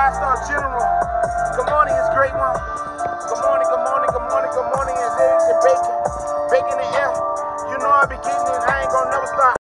5-star general. Good morning, it's great one. Good morning, good morning, good morning, good morning. It's eggs and bacon. Bacon in the air. You know I be getting it. I ain't gonna never stop.